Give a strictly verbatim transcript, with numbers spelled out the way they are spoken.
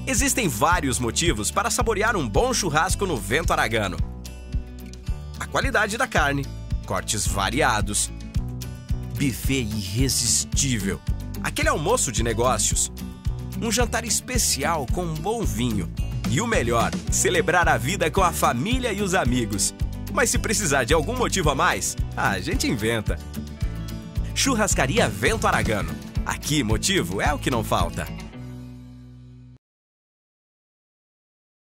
Existem vários motivos para saborear um bom churrasco no Vento Aragano. A qualidade da carne, cortes variados, buffet irresistível, aquele almoço de negócios, um jantar especial com um bom vinho e o melhor, celebrar a vida com a família e os amigos. Mas se precisar de algum motivo a mais, a gente inventa. Churrascaria Vento Aragano. Aqui, motivo é o que não falta.